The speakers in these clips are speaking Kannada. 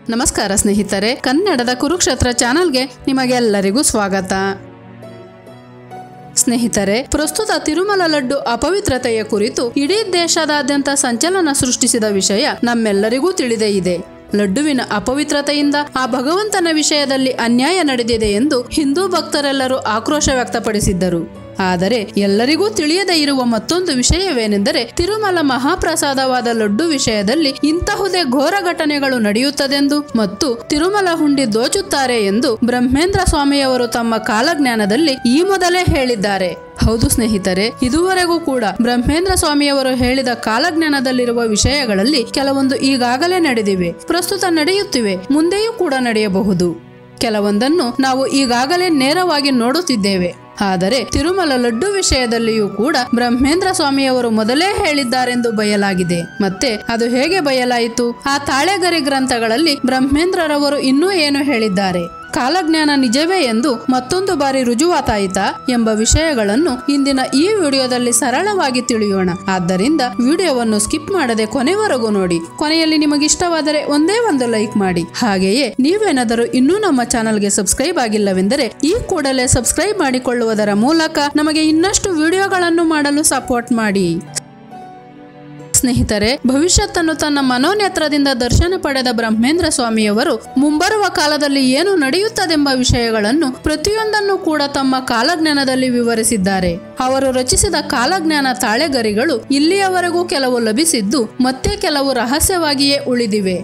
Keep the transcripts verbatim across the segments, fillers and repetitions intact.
ನಮಸ್ಕಾರ ಸ್ನೇಹಿತರೆ, ಕನ್ನಡದ ಕುರುಕ್ಷೇತ್ರ ಚಾನೆಲ್ಗೆ ನಿಮಗೆಲ್ಲರಿಗೂ ಸ್ವಾಗತ. ಸ್ನೇಹಿತರೆ, ಪ್ರಸ್ತುತ ತಿರುಮಲ ಲಡ್ಡು ಅಪವಿತ್ರತೆಯ ಕುರಿತು ಇಡೀ ದೇಶದಾದ್ಯಂತ ಸಂಚಲನ ಸೃಷ್ಟಿಸಿದ ವಿಷಯ ನಮ್ಮೆಲ್ಲರಿಗೂ ತಿಳಿದೇ ಇದೆ. ಲಡ್ಡುವಿನ ಅಪವಿತ್ರತೆಯಿಂದ ಆ ಭಗವಂತನ ವಿಷಯದಲ್ಲಿ ಅನ್ಯಾಯ ನಡೆದಿದೆ ಎಂದು ಹಿಂದೂ ಭಕ್ತರೆಲ್ಲರೂ ಆಕ್ರೋಶ ವ್ಯಕ್ತಪಡಿಸಿದ್ದರು. ಆದರೆ ಎಲ್ಲರಿಗೂ ತಿಳಿಯದೇ ಇರುವ ಮತ್ತೊಂದು ವಿಷಯವೇನೆಂದರೆ, ತಿರುಮಲ ಮಹಾಪ್ರಸಾದವಾದ ಲಡ್ಡು ವಿಷಯದಲ್ಲಿ ಇಂತಹುದೇ ಘೋರ ಘಟನೆಗಳು ನಡೆಯುತ್ತದೆಂದು ಮತ್ತು ತಿರುಮಲ ಹುಂಡಿ ದೋಚುತ್ತಾರೆ ಎಂದು ಬ್ರಹ್ಮೇಂದ್ರ ಸ್ವಾಮಿಯವರು ತಮ್ಮ ಕಾಲಜ್ಞಾನದಲ್ಲಿ ಈ ಮೊದಲೇ ಹೇಳಿದ್ದಾರೆ. ಹೌದು ಸ್ನೇಹಿತರೆ, ಇದುವರೆಗೂ ಕೂಡ ಬ್ರಹ್ಮೇಂದ್ರ ಸ್ವಾಮಿಯವರು ಹೇಳಿದ ಕಾಲಜ್ಞಾನದಲ್ಲಿರುವ ವಿಷಯಗಳಲ್ಲಿ ಕೆಲವೊಂದು ಈಗಾಗಲೇ ನಡೆದಿವೆ, ಪ್ರಸ್ತುತ ನಡೆಯುತ್ತಿವೆ, ಮುಂದೆಯೂ ಕೂಡ ನಡೆಯಬಹುದು. ಕೆಲವೊಂದನ್ನು ನಾವು ಈಗಾಗಲೇ ನೇರವಾಗಿ ನೋಡುತ್ತಿದ್ದೇವೆ. ಆದರೆ ತಿರುಮಲ ಲಡ್ಡು ವಿಷಯದಲ್ಲಿಯೂ ಕೂಡ ಬ್ರಹ್ಮೇಂದ್ರ ಸ್ವಾಮಿಯವರು ಮೊದಲೇ ಹೇಳಿದ್ದಾರೆಂದು ಬಯಲಾಗಿದೆ. ಮತ್ತೆ ಅದು ಹೇಗೆ ಬಯಲಾಯಿತು? ಆ ತಾಳೆಗರಿ ಗ್ರಂಥಗಳಲ್ಲಿ ಬ್ರಹ್ಮೇಂದ್ರರವರು ಇನ್ನೂ ಏನು ಹೇಳಿದ್ದಾರೆ? ಕಾಲಜ್ಞಾನ ನಿಜವೇ ಎಂದು ಮತ್ತೊಂದು ಬಾರಿ ರುಜುವಾತಾಯಿತಾ ಎಂಬ ವಿಷಯಗಳನ್ನು ಇಂದಿನ ಈ ವಿಡಿಯೋದಲ್ಲಿ ಸರಳವಾಗಿ ತಿಳಿಯೋಣ. ಆದ್ದರಿಂದ ವಿಡಿಯೋವನ್ನು ಸ್ಕಿಪ್ ಮಾಡದೆ ಕೊನೆವರೆಗೂ ನೋಡಿ. ಕೊನೆಯಲ್ಲಿ ನಿಮಗಿಷ್ಟವಾದರೆ ಒಂದೇ ಒಂದು ಲೈಕ್ ಮಾಡಿ. ಹಾಗೆಯೇ ನೀವೇನಾದರೂ ಇನ್ನೂ ನಮ್ಮ ಚಾನೆಲ್ಗೆ ಸಬ್ಸ್ಕ್ರೈಬ್ ಆಗಿಲ್ಲವೆಂದರೆ ಈ ಕೂಡಲೇ ಸಬ್ಸ್ಕ್ರೈಬ್ ಮಾಡಿಕೊಳ್ಳುವುದರ ಮೂಲಕ ನಮಗೆ ಇನ್ನಷ್ಟು ವಿಡಿಯೋಗಳನ್ನು ಮಾಡಲು ಸಪೋರ್ಟ್ ಮಾಡಿ. ಸ್ನೇಹಿತರೆ, ಭವಿಷ್ಯತ್ತನ್ನು ತನ್ನ ಮನೋನೇತ್ರದಿಂದ ದರ್ಶನ ಪಡೆದ ಬ್ರಹ್ಮೇಂದ್ರ ಸ್ವಾಮಿಯವರು ಮುಂಬರುವ ಕಾಲದಲ್ಲಿ ಏನು ನಡೆಯುತ್ತದೆಂಬ ವಿಷಯಗಳನ್ನು ಪ್ರತಿಯೊಂದನ್ನು ಕೂಡ ತಮ್ಮ ಕಾಲಜ್ಞಾನದಲ್ಲಿ ವಿವರಿಸಿದ್ದಾರೆ. ಅವರು ರಚಿಸಿದ ಕಾಲಜ್ಞಾನ ತಾಳೆಗರಿಗಳು ಇಲ್ಲಿಯವರೆಗೂ ಕೆಲವು ಲಭಿಸಿದ್ದು ಮತ್ತೆ ಕೆಲವು ರಹಸ್ಯವಾಗಿಯೇ ಉಳಿದಿವೆ.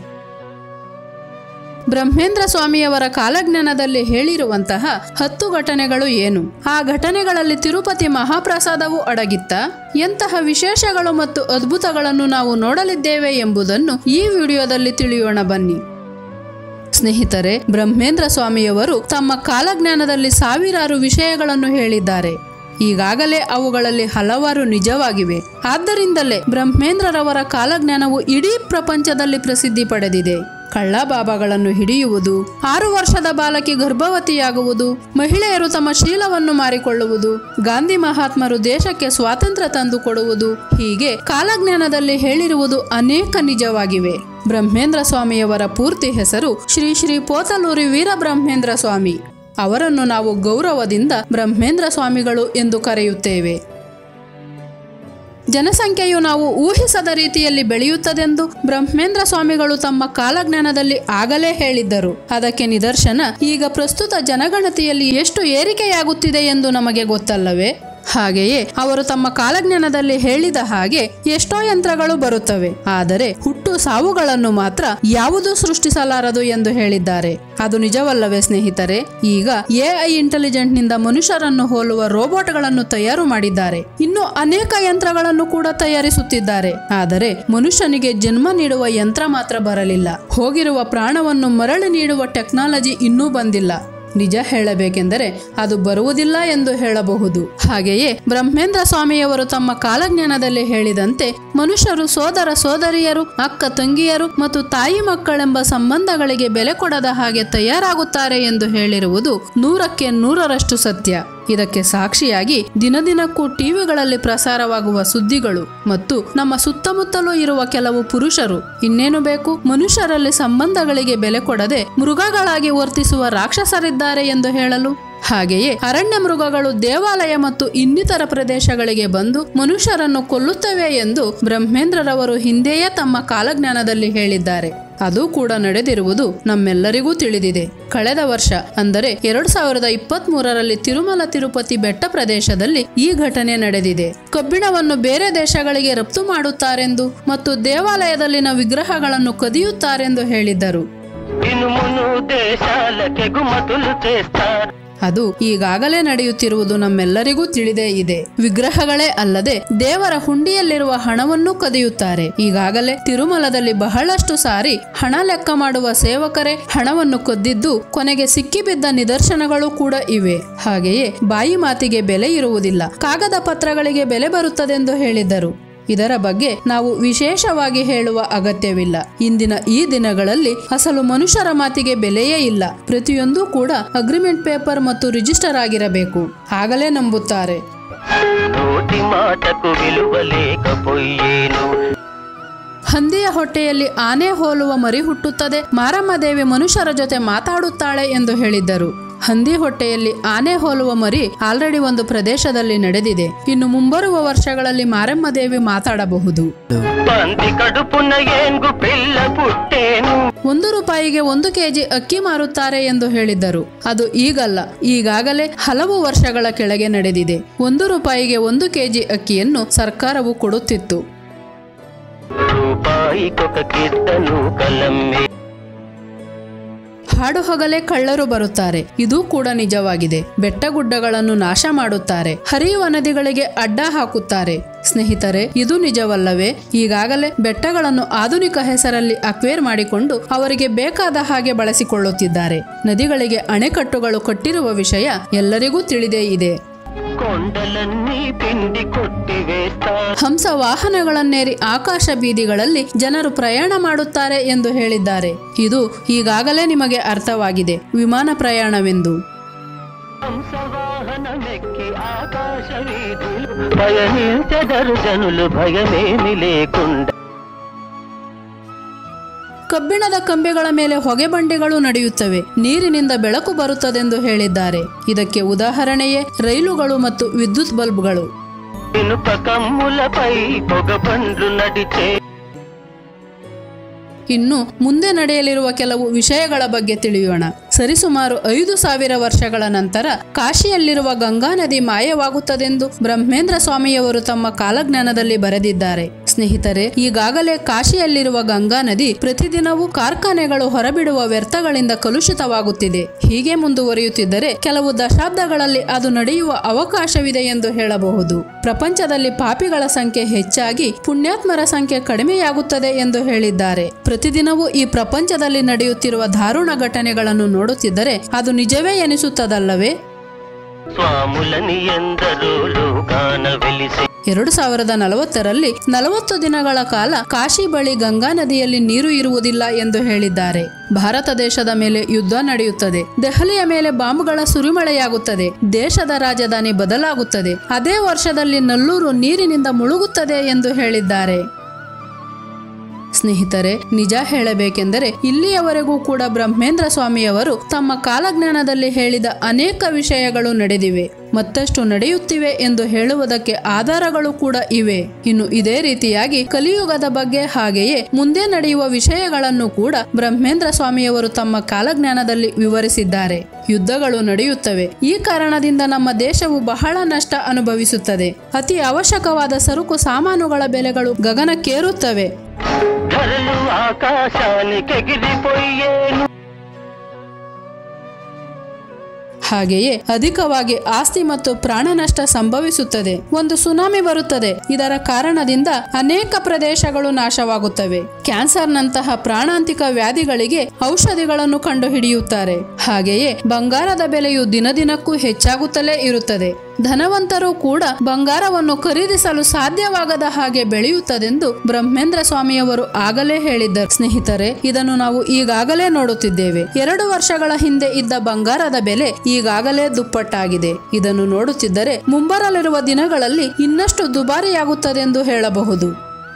ಬ್ರಹ್ಮೇಂದ್ರ ಸ್ವಾಮಿಯವರ ಕಾಲಜ್ಞಾನದಲ್ಲಿ ಹೇಳಿರುವಂತಹ ಹತ್ತು ಘಟನೆಗಳು ಏನು? ಆ ಘಟನೆಗಳಲ್ಲಿ ತಿರುಪತಿ ಮಹಾಪ್ರಸಾದವು ಅಡಗಿತ್ತ? ಎಂತಹ ವಿಶೇಷಗಳು ಮತ್ತು ಅದ್ಭುತಗಳನ್ನು ನಾವು ನೋಡಲಿದ್ದೇವೆ ಎಂಬುದನ್ನು ಈ ವಿಡಿಯೋದಲ್ಲಿ ತಿಳಿಯೋಣ ಬನ್ನಿ. ಸ್ನೇಹಿತರೆ, ಬ್ರಹ್ಮೇಂದ್ರ ಸ್ವಾಮಿಯವರು ತಮ್ಮ ಕಾಲಜ್ಞಾನದಲ್ಲಿ ಸಾವಿರಾರು ವಿಷಯಗಳನ್ನು ಹೇಳಿದ್ದಾರೆ. ಈಗಾಗಲೇ ಅವುಗಳಲ್ಲಿ ಹಲವಾರು ನಿಜವಾಗಿವೆ. ಆದ್ದರಿಂದಲೇ ಬ್ರಹ್ಮೇಂದ್ರರವರ ಕಾಲಜ್ಞಾನವು ಇಡೀ ಪ್ರಪಂಚದಲ್ಲಿ ಪ್ರಸಿದ್ಧಿ ಪಡೆದಿದೆ. ಕಳ್ಳ ಬಾಬಾಗಳನ್ನು ಹಿಡಿಯುವುದು, ಆರು ವರ್ಷದ ಬಾಲಕಿ ಗರ್ಭವತಿಯಾಗುವುದು, ಮಹಿಳೆಯರು ತಮ್ಮ ಶೀಲವನ್ನು ಮಾರಿಕೊಳ್ಳುವುದು, ಗಾಂಧಿ ಮಹಾತ್ಮರು ದೇಶಕ್ಕೆ ಸ್ವಾತಂತ್ರ್ಯ ತಂದು ಕೊಡುವುದು, ಹೀಗೆ ಕಾಲಜ್ಞಾನದಲ್ಲಿ ಹೇಳಿರುವುದು ಅನೇಕ ನಿಜವಾಗಿವೆ. ಬ್ರಹ್ಮೇಂದ್ರ ಸ್ವಾಮಿಯವರ ಪೂರ್ತಿ ಹೆಸರು ಶ್ರೀ ಶ್ರೀ ಪೋತಲೂರಿ ವೀರಬ್ರಹ್ಮೇಂದ್ರ ಸ್ವಾಮಿ. ಅವರನ್ನು ನಾವು ಗೌರವದಿಂದ ಬ್ರಹ್ಮೇಂದ್ರ ಸ್ವಾಮಿಗಳು ಎಂದು ಕರೆಯುತ್ತೇವೆ. ಜನಸಂಖ್ಯೆಯು ನಾವು ಊಹಿಸದ ರೀತಿಯಲ್ಲಿ ಬೆಳೆಯುತ್ತದೆಂದು ಬ್ರಹ್ಮೇಂದ್ರ ಸ್ವಾಮಿಗಳು ತಮ್ಮ ಕಾಲಜ್ಞಾನದಲ್ಲಿ ಆಗಲೇ ಹೇಳಿದ್ದರು. ಅದಕ್ಕೆ ನಿದರ್ಶನ ಈಗ ಪ್ರಸ್ತುತ ಜನಗಣತಿಯಲ್ಲಿ ಎಷ್ಟು ಏರಿಕೆಯಾಗುತ್ತಿದೆ ಎಂದು ನಮಗೆ ಗೊತ್ತಲ್ಲವೇ? ಹಾಗೆಯೇ ಅವರು ತಮ್ಮ ಕಾಲಜ್ಞಾನದಲ್ಲಿ ಹೇಳಿದ ಹಾಗೆ ಎಷ್ಟೋ ಯಂತ್ರಗಳು ಬರುತ್ತವೆ, ಆದರೆ ಹುಟ್ಟು ಸಾವುಗಳನ್ನು ಮಾತ್ರ ಯಾವುದೂ ಸೃಷ್ಟಿಸಲಾರದು ಎಂದು ಹೇಳಿದ್ದಾರೆ. ಅದು ನಿಜವಲ್ಲವೇ ಸ್ನೇಹಿತರೆ? ಈಗ ಎಐ ಇಂಟೆಲಿಜೆಂಟ್ ನಿಂದ ಮನುಷ್ಯರನ್ನು ಹೋಲುವ ರೋಬೋಟ್ಗಳನ್ನು ತಯಾರು ಮಾಡಿದ್ದಾರೆ. ಇನ್ನು ಅನೇಕ ಯಂತ್ರಗಳನ್ನು ಕೂಡ ತಯಾರಿಸುತ್ತಿದ್ದಾರೆ. ಆದರೆ ಮನುಷ್ಯನಿಗೆ ಜನ್ಮ ನೀಡುವ ಯಂತ್ರ ಮಾತ್ರ ಬರಲಿಲ್ಲ. ಹೋಗಿರುವ ಪ್ರಾಣವನ್ನು ಮರಳಿ ನೀಡುವ ಟೆಕ್ನಾಲಜಿ ಇನ್ನೂ ಬಂದಿಲ್ಲ. ನಿಜ ಹೇಳಬೇಕೆಂದರೆ ಅದು ಬರುವುದಿಲ್ಲ ಎಂದು ಹೇಳಬಹುದು. ಹಾಗೆಯೇ ಬ್ರಹ್ಮೇಂದ್ರ ಸ್ವಾಮಿಯವರು ತಮ್ಮ ಕಾಲಜ್ಞಾನದಲ್ಲಿ ಹೇಳಿದಂತೆ ಮನುಷ್ಯರು ಸೋದರ ಸೋದರಿಯರು, ಅಕ್ಕ ತಂಗಿಯರು ಮತ್ತು ತಾಯಿ ಮಕ್ಕಳೆಂಬ ಸಂಬಂಧಗಳಿಗೆ ಬೆಲೆ ಕೊಡದ ಹಾಗೆ ತಯಾರಾಗುತ್ತಾರೆ ಎಂದು ಹೇಳಿರುವುದು ನೂರಕ್ಕೆ ನೂರರಷ್ಟು ಸತ್ಯ. ಇದಕ್ಕೆ ಸಾಕ್ಷಿಯಾಗಿ ದಿನದಿನಕ್ಕೂ ಟಿವಿಗಳಲ್ಲಿ ಪ್ರಸಾರವಾಗುವ ಸುದ್ದಿಗಳು ಮತ್ತು ನಮ್ಮ ಸುತ್ತಮುತ್ತಲೂ ಇರುವ ಕೆಲವು ಪುರುಷರು ಇನ್ನೇನು ಬೇಕು, ಮನುಷ್ಯರಲ್ಲಿ ಸಂಬಂಧಗಳಿಗೆ ಬೆಲೆ ಕೊಡದೆ ಮೃಗಗಳಾಗಿ ವರ್ತಿಸುವ ರಾಕ್ಷಸರಿದ್ದಾರೆ ಎಂದು ಹೇಳಲು. ಹಾಗೆಯೇ ಅರಣ್ಯ ಮೃಗಗಳು ದೇವಾಲಯ ಮತ್ತು ಇನ್ನಿತರ ಪ್ರದೇಶಗಳಿಗೆ ಬಂದು ಮನುಷ್ಯರನ್ನು ಕೊಲ್ಲುತ್ತವೆ ಎಂದು ಬ್ರಹ್ಮೇಂದ್ರರವರು ಹಿಂದೆಯೇ ತಮ್ಮ ಕಾಲಜ್ಞಾನದಲ್ಲಿ ಹೇಳಿದ್ದಾರೆ. ಅದು ಕೂಡ ನಡೆದಿರುವುದು ನಮ್ಮೆಲ್ಲರಿಗೂ ತಿಳಿದಿದೆ. ಕಳೆದ ವರ್ಷ ಅಂದರೆ ಎರಡು ಸಾವಿರದ ಇಪ್ಪತ್ತ್ ಮೂರರಲ್ಲಿ ತಿರುಮಲ ತಿರುಪತಿ ಬೆಟ್ಟ ಪ್ರದೇಶದಲ್ಲಿ ಈ ಘಟನೆ ನಡೆದಿದೆ. ಕಬ್ಬಿಣವನ್ನು ಬೇರೆ ದೇಶಗಳಿಗೆ ರಫ್ತು ಮಾಡುತ್ತಾರೆಂದು ಮತ್ತು ದೇವಾಲಯದಲ್ಲಿನ ವಿಗ್ರಹಗಳನ್ನು ಕದಿಯುತ್ತಾರೆಂದು ಹೇಳಿದ್ದರು. ಅದು ಈಗಾಗಲೇ ನಡೆಯುತ್ತಿರುವುದು ನಮ್ಮೆಲ್ಲರಿಗೂ ತಿಳಿದೇ ಇದೆ. ವಿಗ್ರಹಗಳೇ ಅಲ್ಲದೆ ದೇವರ ಹುಂಡಿಯಲ್ಲಿರುವ ಹಣವನ್ನು ಕದಿಯುತ್ತಾರೆ. ಈಗಾಗಲೇ ತಿರುಮಲದಲ್ಲಿ ಬಹಳಷ್ಟು ಸಾರಿ ಹಣ ಲೆಕ್ಕ ಮಾಡುವ ಸೇವಕರೇ ಹಣವನ್ನು ಕದ್ದಿದ್ದು ಕೊನೆಗೆ ಸಿಕ್ಕಿಬಿದ್ದ ನಿದರ್ಶನಗಳು ಕೂಡ ಇವೆ. ಹಾಗೆಯೇ ಬಾಯಿ ಮಾತಿಗೆ ಬೆಲೆ ಇರುವುದಿಲ್ಲ, ಕಾಗದ ಪತ್ರಗಳಿಗೆ ಬೆಲೆ ಬರುತ್ತದೆಂದು ಹೇಳಿದ್ದರು. ಇದರ ಬಗ್ಗೆ ನಾವು ವಿಶೇಷವಾಗಿ ಹೇಳುವ ಅಗತ್ಯವಿಲ್ಲ. ಇಂದಿನ ಈ ದಿನಗಳಲ್ಲಿ ಅಸಲು ಮನುಷ್ಯರ ಮಾತಿಗೆ ಬೆಲೆಯೇ ಇಲ್ಲ. ಪ್ರತಿಯೊಂದು ಕೂಡ ಅಗ್ರಿಮೆಂಟ್ ಪೇಪರ್ ಮತ್ತು ರಿಜಿಸ್ಟರ್ ಆಗಿರಬೇಕು, ಆಗಲೇ ನಂಬುತ್ತಾರೆ. ಹಂದಿಯ ಹೊಟ್ಟೆಯಲ್ಲಿ ಆನೆ ಹೋಲುವ ಮರಿ ಹುಟ್ಟುತ್ತದೆ, ಮಾರಮ್ಮ ದೇವಿ ಮನುಷ್ಯರ ಜೊತೆ ಮಾತಾಡುತ್ತಾಳೆ ಎಂದು ಹೇಳಿದ್ದರು. ಹಂದಿ ಹೊಟ್ಟೆಯಲ್ಲಿ ಆನೆ ಹೋಲುವ ಮರಿ ಆಲ್ರೆಡಿ ಒಂದು ಪ್ರದೇಶದಲ್ಲಿ ನಡೆದಿದೆ. ಇನ್ನು ಮುಂಬರುವ ವರ್ಷಗಳಲ್ಲಿ ಮಾರಮ್ಮ ದೇವಿ ಮಾತಾಡಬಹುದು. ಒಂದು ರೂಪಾಯಿಗೆ ಒಂದು ಕೆಜಿ ಅಕ್ಕಿ ಮಾರುತ್ತಾರೆ ಎಂದು ಹೇಳಿದ್ದರು. ಅದು ಈಗಲ್ಲ, ಈಗಾಗಲೇ ಹಲವು ವರ್ಷಗಳ ಕೆಳಗೆ ನಡೆದಿದೆ. ಒಂದು ರೂಪಾಯಿಗೆ ಒಂದು ಕೆಜಿ ಅಕ್ಕಿಯನ್ನು ಸರ್ಕಾರವು ಕೊಡುತ್ತಿತ್ತು. ಹಾಡು ಹಗಲೇ ಕಳ್ಳರು ಬರುತ್ತಾರೆ, ಇದೂ ಕೂಡ ನಿಜವಾಗಿದೆ. ಬೆಟ್ಟ ಗುಡ್ಡಗಳನ್ನು ನಾಶ ಮಾಡುತ್ತಾರೆ, ಹರಿಯುವ ನದಿಗಳಿಗೆ ಅಡ್ಡ ಹಾಕುತ್ತಾರೆ. ಸ್ನೇಹಿತರೆ, ಇದು ನಿಜವಲ್ಲವೇ? ಈಗಾಗಲೇ ಬೆಟ್ಟಗಳನ್ನು ಆಧುನಿಕ ಹೆಸರಲ್ಲಿ ಅಕ್ವೇರ್ ಮಾಡಿಕೊಂಡು ಅವರಿಗೆ ಬೇಕಾದ ಹಾಗೆ ಬಳಸಿಕೊಳ್ಳುತ್ತಿದ್ದಾರೆ. ನದಿಗಳಿಗೆ ಅಣೆಕಟ್ಟುಗಳು ಕಟ್ಟಿರುವ ವಿಷಯ ಎಲ್ಲರಿಗೂ ತಿಳಿದೇ ಇದೆ. ಹಂಸ ವಾಹನಗಳನ್ನೇರಿ ಆಕಾಶ ಬೀದಿಗಳಲ್ಲಿ ಜನರು ಪ್ರಯಾಣ ಮಾಡುತ್ತಾರೆ ಎಂದು ಹೇಳಿದ್ದಾರೆ. ಇದು ಈಗಾಗಲೇ ನಿಮಗೆ ಅರ್ಥವಾಗಿದೆ, ವಿಮಾನ ಪ್ರಯಾಣವೆಂದು. ಕಬ್ಬಿಣದ ಕಂಬಿಗಳ ಮೇಲೆ ಹೊಗೆ ಬಂಡಿಗಳು ನಡೆಯುತ್ತವೆ, ನೀರಿನಿಂದ ಬೆಳಕು ಬರುತ್ತದೆಂದು ಹೇಳಿದ್ದಾರೆ. ಇದಕ್ಕೆ ಉದಾಹರಣೆಯೇ ರೈಲುಗಳು ಮತ್ತು ವಿದ್ಯುತ್ ಬಲ್ಬ್ಗಳು. ಇನ್ನು ಮುಂದೆ ನಡೆಯಲಿರುವ ಕೆಲವು ವಿಷಯಗಳ ಬಗ್ಗೆ ತಿಳಿಯೋಣ. ಸರಿಸುಮಾರು ಐದು ಸಾವಿರ ವರ್ಷಗಳ ನಂತರ ಕಾಶಿಯಲ್ಲಿರುವ ಗಂಗಾ ನದಿ ಮಾಯವಾಗುತ್ತದೆಂದು ಬ್ರಹ್ಮೇಂದ್ರ ಸ್ವಾಮಿಯವರು ತಮ್ಮ ಕಾಲಜ್ಞಾನದಲ್ಲಿ ಬರೆದಿದ್ದಾರೆ. ಸ್ನೇಹಿತರೆ, ಈಗಾಗಲೇ ಕಾಶಿಯಲ್ಲಿರುವ ಗಂಗಾ ನದಿ ಪ್ರತಿದಿನವೂ ಕಾರ್ಖಾನೆಗಳು ಹೊರಬಿಡುವ ವ್ಯರ್ಥಗಳಿಂದ ಕಲುಷಿತವಾಗುತ್ತಿದೆ. ಹೀಗೆ ಮುಂದುವರಿಯುತ್ತಿದ್ದರೆ ಕೆಲವು ದಶಾಬ್ದಗಳಲ್ಲಿ ಅದು ನಡೆಯುವ ಅವಕಾಶವಿದೆ ಎಂದು ಹೇಳಬಹುದು. ಪ್ರಪಂಚದಲ್ಲಿ ಪಾಪಿಗಳ ಸಂಖ್ಯೆ ಹೆಚ್ಚಾಗಿ ಪುಣ್ಯಾತ್ಮರ ಸಂಖ್ಯೆ ಕಡಿಮೆಯಾಗುತ್ತದೆ ಎಂದು ಹೇಳಿದ್ದಾರೆ. ಪ್ರತಿದಿನವೂ ಈ ಪ್ರಪಂಚದಲ್ಲಿ ನಡೆಯುತ್ತಿರುವ ದಾರುಣ ಘಟನೆಗಳನ್ನು ನೋಡುತ್ತಿದ್ದರೆ ಅದು ನಿಜವೇ ಎನಿಸುತ್ತದಲ್ಲವೇ? ಎರಡು ಸಾವಿರದ ನಲವತ್ತರಲ್ಲಿ ನಲವತ್ತು ದಿನಗಳ ಕಾಲ ಕಾಶಿ ಬಳಿ ಗಂಗಾ ನದಿಯಲ್ಲಿ ನೀರು ಇರುವುದಿಲ್ಲ ಎಂದು ಹೇಳಿದ್ದಾರೆ. ಭಾರತ ದೇಶದ ಮೇಲೆ ಯುದ್ಧ ನಡೆಯುತ್ತದೆ, ದೆಹಲಿಯ ಮೇಲೆ ಬಾಂಬ್ಗಳ ಸುರಿಮಳೆಯಾಗುತ್ತದೆ, ದೇಶದ ರಾಜಧಾನಿ ಬದಲಾಗುತ್ತದೆ. ಅದೇ ವರ್ಷದಲ್ಲಿ ನಲ್ಲೂರು ನೀರಿನಿಂದ ಮುಳುಗುತ್ತದೆ ಎಂದು ಹೇಳಿದ್ದಾರೆ. ಸ್ನೇಹಿತರೆ, ನಿಜ ಹೇಳಬೇಕೆಂದರೆ ಇಲ್ಲಿಯವರೆಗೂ ಕೂಡ ಬ್ರಹ್ಮೇಂದ್ರ ಸ್ವಾಮಿಯವರು ತಮ್ಮ ಕಾಲಜ್ಞಾನದಲ್ಲಿ ಹೇಳಿದ ಅನೇಕ ವಿಷಯಗಳು ನಡೆದಿವೆ, ಮತ್ತಷ್ಟು ನಡೆಯುತ್ತಿವೆ ಎಂದು ಹೇಳುವುದಕ್ಕೆ ಆಧಾರಗಳು ಕೂಡ ಇವೆ. ಇನ್ನು ಇದೇ ರೀತಿಯಾಗಿ ಕಲಿಯುಗದ ಬಗ್ಗೆ ಹಾಗೆಯೇ ಮುಂದೆ ನಡೆಯುವ ವಿಷಯಗಳನ್ನು ಕೂಡ ಬ್ರಹ್ಮೇಂದ್ರ ಸ್ವಾಮಿಯವರು ತಮ್ಮ ಕಾಲಜ್ಞಾನದಲ್ಲಿ ವಿವರಿಸಿದ್ದಾರೆ. ಯುದ್ಧಗಳು ನಡೆಯುತ್ತವೆ, ಈ ಕಾರಣದಿಂದ ನಮ್ಮ ದೇಶವು ಬಹಳ ನಷ್ಟ ಅನುಭವಿಸುತ್ತದೆ. ಅತಿ ಅವಶ್ಯಕವಾದ ಸರಕು ಸಾಮಾನುಗಳ ಬೆಲೆಗಳು ಗಗನಕ್ಕೇರುತ್ತವೆ. ಹಾಗೆಯೇ ಅಧಿಕವಾಗಿ ಆಸ್ತಿ ಮತ್ತು ಪ್ರಾಣ ನಷ್ಟ ಸಂಭವಿಸುತ್ತದೆ. ಒಂದು ಸುನಾಮಿ ಬರುತ್ತದೆ, ಇದರ ಕಾರಣದಿಂದ ಅನೇಕ ಪ್ರದೇಶಗಳು ನಾಶವಾಗುತ್ತವೆ. ಕ್ಯಾನ್ಸರ್ನಂತಹ ಪ್ರಾಣಾಂತಿಕ ವ್ಯಾಧಿಗಳಿಗೆ ಔಷಧಿಗಳನ್ನು ಕಂಡುಹಿಡಿಯುತ್ತಾರೆ. ಹಾಗೆಯೇ ಬಂಗಾರದ ಬೆಲೆಯು ದಿನದಿನಕ್ಕೂ ಹೆಚ್ಚಾಗುತ್ತಲೇ ಇರುತ್ತದೆ. ಧನವಂತರು ಕೂಡ ಬಂಗಾರವನ್ನು ಖರೀದಿಸಲು ಸಾಧ್ಯವಾಗದ ಹಾಗೆ ಬೆಳೆಯುತ್ತದೆಂದು ಬ್ರಹ್ಮೇಂದ್ರ ಸ್ವಾಮಿಯವರು ಆಗಲೇ ಹೇಳಿದ್ದರು. ಸ್ನೇಹಿತರೆ, ಇದನ್ನು ನಾವು ಈಗಾಗಲೇ ನೋಡುತ್ತಿದ್ದೇವೆ. ಎರಡು ವರ್ಷಗಳ ಹಿಂದೆ ಇದ್ದ ಬಂಗಾರದ ಬೆಲೆ ಈಗಾಗಲೇ ದುಪ್ಪಟ್ಟಾಗಿದೆ. ಇದನ್ನು ನೋಡುತ್ತಿದ್ದರೆ ಮುಂಬರಲಿರುವ ದಿನಗಳಲ್ಲಿ ಇನ್ನಷ್ಟು ದುಬಾರಿಯಾಗುತ್ತದೆಂದು ಹೇಳಬಹುದು.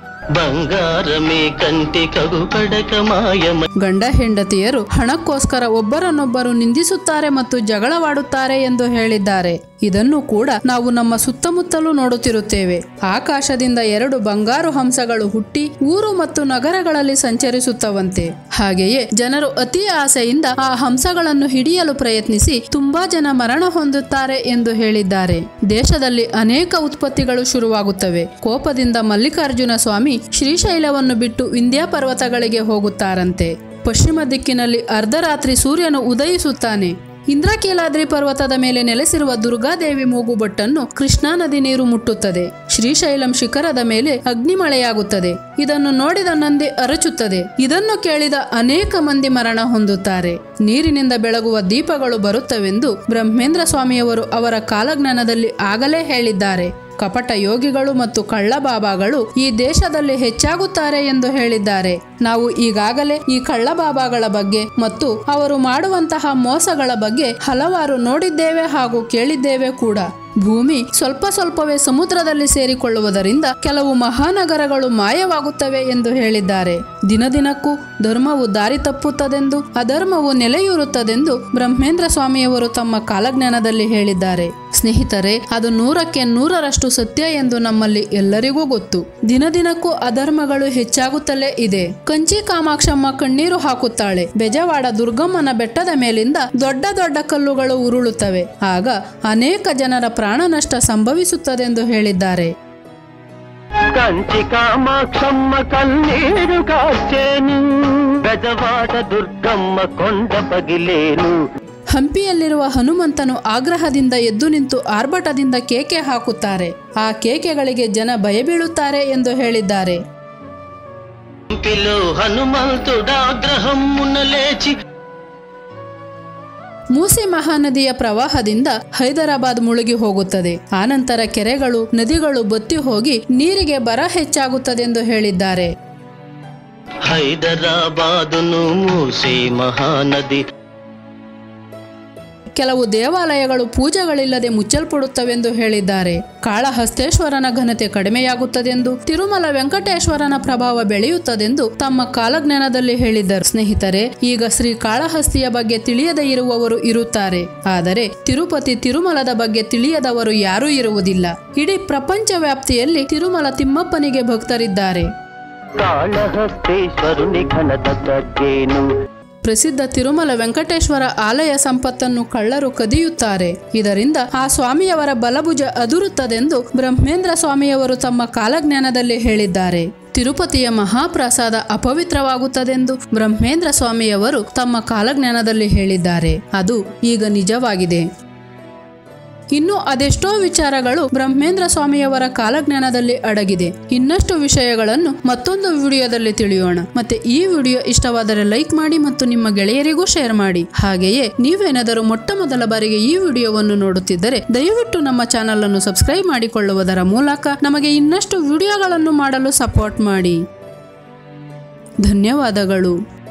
ಗಂಡ ಹೆಂಡತಿಯರು ಹಣಕ್ಕೋಸ್ಕರ ಒಬ್ಬರನ್ನೊಬ್ಬರು ನಿಂದಿಸುತ್ತಾರೆ ಮತ್ತು ಜಗಳವಾಡುತ್ತಾರೆ ಎಂದು ಹೇಳಿದ್ದಾರೆ. ಇದನ್ನು ಕೂಡ ನಾವು ನಮ್ಮ ಸುತ್ತಮುತ್ತಲೂ ನೋಡುತ್ತಿರುತ್ತೇವೆ. ಆಕಾಶದಿಂದ ಎರಡು ಬಂಗಾರು ಹಂಸಗಳು ಹುಟ್ಟಿ ಊರು ಮತ್ತು ನಗರಗಳಲ್ಲಿ ಸಂಚರಿಸುತ್ತವಂತೆ. ಹಾಗೆಯೇ ಜನರು ಅತಿ ಆಸೆಯಿಂದ ಆ ಹಂಸಗಳನ್ನು ಹಿಡಿಯಲು ಪ್ರಯತ್ನಿಸಿ ತುಂಬಾ ಜನ ಮರಣ ಹೊಂದುತ್ತಾರೆ ಎಂದು ಹೇಳಿದ್ದಾರೆ. ದೇಶದಲ್ಲಿ ಅನೇಕ ಉತ್ಪತ್ತಿಗಳು ಶುರುವಾಗುತ್ತವೆ. ಕೋಪದಿಂದ ಮಲ್ಲಿಕಾರ್ಜುನ ಸ್ವಾಮಿ ಶ್ರೀಶೈಲವನ್ನು ಬಿಟ್ಟು ವಿಂಧ್ಯ ಪರ್ವತಗಳಿಗೆ ಹೋಗುತ್ತಾರಂತೆ. ಪಶ್ಚಿಮ ದಿಕ್ಕಿನಲ್ಲಿ ಅರ್ಧರಾತ್ರಿ ಸೂರ್ಯನು ಉದಯಿಸುತ್ತಾನೆ. ಇಂದ್ರಕೀಲಾದ್ರಿ ಪರ್ವತದ ಮೇಲೆ ನೆಲೆಸಿರುವ ದುರ್ಗಾದೇವಿ ಮೂಗುಬೊಟ್ಟನ್ನು ಕೃಷ್ಣಾ ನದಿ ನೀರು ಮುಟ್ಟುತ್ತದೆ. ಶ್ರೀಶೈಲಂ ಶಿಖರದ ಮೇಲೆ ಅಗ್ನಿಮಳೆಯಾಗುತ್ತದೆ. ಇದನ್ನು ನೋಡಿದ ನಂದಿ ಅರಚುತ್ತದೆ. ಇದನ್ನು ಕೇಳಿದ ಅನೇಕ ಮಂದಿ ಮರಣ ಹೊಂದುತ್ತಾರೆ. ನೀರಿನಿಂದ ಬೆಳಗುವ ದೀಪಗಳು ಬರುತ್ತವೆಂದು ಬ್ರಹ್ಮೇಂದ್ರ ಸ್ವಾಮಿಯವರು ಅವರ ಕಾಲಜ್ಞಾನದಲ್ಲಿ ಆಗಲೇ ಹೇಳಿದ್ದಾರೆ. ಕಪಟ ಯೋಗಿಗಳು ಮತ್ತು ಕಳ್ಳಬಾಬಾಗಳು ಈ ದೇಶದಲ್ಲಿ ಹೆಚ್ಚಾಗುತ್ತಾರೆ ಎಂದು ಹೇಳಿದ್ದಾರೆ. ನಾವು ಈಗಾಗಲೇ ಈ ಕಳ್ಳಬಾಬಾಗಳ ಬಗ್ಗೆ ಮತ್ತು ಅವರು ಮಾಡುವಂತಹ ಮೋಸಗಳ ಬಗ್ಗೆ ಹಲವಾರು ನೋಡಿದ್ದೇವೆ ಹಾಗೂ ಕೇಳಿದ್ದೇವೆ ಕೂಡ. ಭೂಮಿ ಸ್ವಲ್ಪ ಸ್ವಲ್ಪವೇ ಸಮುದ್ರದಲ್ಲಿ ಸೇರಿಕೊಳ್ಳುವುದರಿಂದ ಕೆಲವು ಮಹಾನಗರಗಳು ಮಾಯವಾಗುತ್ತವೆ ಎಂದು ಹೇಳಿದ್ದಾರೆ. ದಿನದಿನಕ್ಕೂ ಧರ್ಮವು ದಾರಿ ತಪ್ಪುತ್ತದೆಂದು, ಅಧರ್ಮವು ನೆಲೆಯೂರುತ್ತದೆಂದು ಬ್ರಹ್ಮೇಂದ್ರ ಸ್ವಾಮಿಯವರು ತಮ್ಮ ಕಾಲಜ್ಞಾನದಲ್ಲಿ ಹೇಳಿದ್ದಾರೆ. ಸ್ನೇಹಿತರೆ, ಅದು ನೂರಕ್ಕೆ ನೂರರಷ್ಟು ಸತ್ಯ ಎಂದು ನಮ್ಮಲ್ಲಿ ಎಲ್ಲರಿಗೂ ಗೊತ್ತು. ದಿನದಿನಕ್ಕೂ ಅಧರ್ಮಗಳು ಹೆಚ್ಚಾಗುತ್ತಲೇ ಇದೆ. ಕಂಚಿ ಕಾಮಾಕ್ಷಮ್ಮ ಕಣ್ಣೀರು ಹಾಕುತ್ತಾಳೆ. ಬೆಜವಾಡ ದುರ್ಗಮ್ಮನ ಬೆಟ್ಟದ ಮೇಲಿಂದ ದೊಡ್ಡ ದೊಡ್ಡ ಕಲ್ಲುಗಳು ಉರುಳುತ್ತವೆ. ಆಗ ಅನೇಕ ಜನರ ಪ್ರಾಣ ನಷ್ಟ ಸಂಭವಿಸುತ್ತದೆಂದು ಹೇಳಿದ್ದಾರೆ. ಕಂಚಿ ಕಾಮಾಕ್ಷಮ್ಮ ಕಣ್ಣೀರು ಕಾಚೇನು, ಬೆಜವಾಡ ದುರ್ಗಮ್ಮ ಕೊಂಡ ಬಗಿಲೇನು. ಹಂಪಿಯಲ್ಲಿರುವ ಹನುಮಂತನು ಆಗ್ರಹದಿಂದ ಎದ್ದು ನಿಂತು ಆರ್ಭಟದಿಂದ ಕೇಕೆ ಹಾಕುತ್ತಾರೆ. ಆ ಕೇಕೆಗಳಿಗೆ ಜನ ಭಯಬೀಳುತ್ತಾರೆ ಎಂದು ಹೇಳಿದ್ದಾರೆ. ಮೂಸಿ ಮಹಾನದಿಯ ಪ್ರವಾಹದಿಂದ ಹೈದರಾಬಾದ್ ಮುಳುಗಿ ಹೋಗುತ್ತದೆ. ಆನಂತರ ಕೆರೆಗಳು, ನದಿಗಳು ಬತ್ತಿ ಹೋಗಿ ನೀರಿಗೆ ಬರ ಹೆಚ್ಚಾಗುತ್ತದೆಂದು ಹೇಳಿದ್ದಾರೆ. ಹೈದರಾಬಾದನು ಮೂಸಿ ಮಹಾನದಿ. ಕೆಲವು ದೇವಾಲಯಗಳು ಪೂಜೆಗಳಿಲ್ಲದೆ ಮುಚ್ಚಲ್ಪಡುತ್ತವೆಂದು ಹೇಳಿದ್ದಾರೆ. ಕಾಳಹಸ್ತೇಶ್ವರನ ಘನತೆ ಕಡಿಮೆಯಾಗುತ್ತದೆಂದು, ತಿರುಮಲ ವೆಂಕಟೇಶ್ವರನ ಪ್ರಭಾವ ಬೆಳೆಯುತ್ತದೆಂದು ತಮ್ಮ ಕಾಲಜ್ಞಾನದಲ್ಲಿ ಹೇಳಿದ್ದರು. ಸ್ನೇಹಿತರೆ, ಈಗ ಶ್ರೀ ಕಾಳಹಸ್ತಿಯ ಬಗ್ಗೆ ತಿಳಿಯದೇ ಇರುವವರು ಇರುತ್ತಾರೆ. ಆದರೆ ತಿರುಪತಿ ತಿರುಮಲದ ಬಗ್ಗೆ ತಿಳಿಯದವರು ಯಾರೂ ಇರುವುದಿಲ್ಲ. ಇಡೀ ಪ್ರಪಂಚ ವ್ಯಾಪ್ತಿಯಲ್ಲಿ ತಿರುಮಲ ತಿಮ್ಮಪ್ಪನಿಗೆ ಭಕ್ತರಿದ್ದಾರೆ. ಕಾಳಹಸ್ತೇಶ್ವರನಿ ಘನದ ಬಗ್ಗೆನು. ಪ್ರಸಿದ್ಧ ತಿರುಮಲ ವೆಂಕಟೇಶ್ವರ ಆಲಯ ಸಂಪತ್ತನ್ನು ಕಳ್ಳರು ಕದಿಯುತ್ತಾರೆ. ಇದರಿಂದ ಆ ಸ್ವಾಮಿಯವರ ಬಲಭುಜ ಅದುರುತ್ತದೆಂದು ಬ್ರಹ್ಮೇಂದ್ರ ಸ್ವಾಮಿಯವರು ತಮ್ಮ ಕಾಲಜ್ಞಾನದಲ್ಲಿ ಹೇಳಿದ್ದಾರೆ. ತಿರುಪತಿಯ ಮಹಾಪ್ರಸಾದ ಅಪವಿತ್ರವಾಗುತ್ತದೆಂದು ಬ್ರಹ್ಮೇಂದ್ರ ಸ್ವಾಮಿಯವರು ತಮ್ಮ ಕಾಲಜ್ಞಾನದಲ್ಲಿ ಹೇಳಿದ್ದಾರೆ. ಅದು ಈಗ ನಿಜವಾಗಿದೆ. ಇನ್ನು ಅದೆಷ್ಟೋ ವಿಚಾರಗಳು ಬ್ರಹ್ಮೇಂದ್ರ ಸ್ವಾಮಿಯವರ ಕಾಲಜ್ಞಾನದಲ್ಲಿ ಅಡಗಿದೆ. ಇನ್ನಷ್ಟು ವಿಷಯಗಳನ್ನು ಮತ್ತೊಂದು ವಿಡಿಯೋದಲ್ಲಿ ತಿಳಿಯೋಣ. ಮತ್ತೆ ಈ ವಿಡಿಯೋ ಇಷ್ಟವಾದರೆ ಲೈಕ್ ಮಾಡಿ ಮತ್ತು ನಿಮ್ಮ ಗೆಳೆಯರಿಗೂ ಶೇರ್ ಮಾಡಿ. ಹಾಗೆಯೇ ನೀವೇನಾದರೂ ಮೊಟ್ಟ ಮೊದಲ ಬಾರಿಗೆ ಈ ವಿಡಿಯೋವನ್ನು ನೋಡುತ್ತಿದ್ದರೆ ದಯವಿಟ್ಟು ನಮ್ಮ ಚಾನಲ್ ಅನ್ನು ಸಬ್ಸ್ಕ್ರೈಬ್ ಮಾಡಿಕೊಳ್ಳುವುದರ ಮೂಲಕ ನಮಗೆ ಇನ್ನಷ್ಟು ವಿಡಿಯೋಗಳನ್ನು ಮಾಡಲು ಸಪೋರ್ಟ್ ಮಾಡಿ. ಧನ್ಯವಾದಗಳು.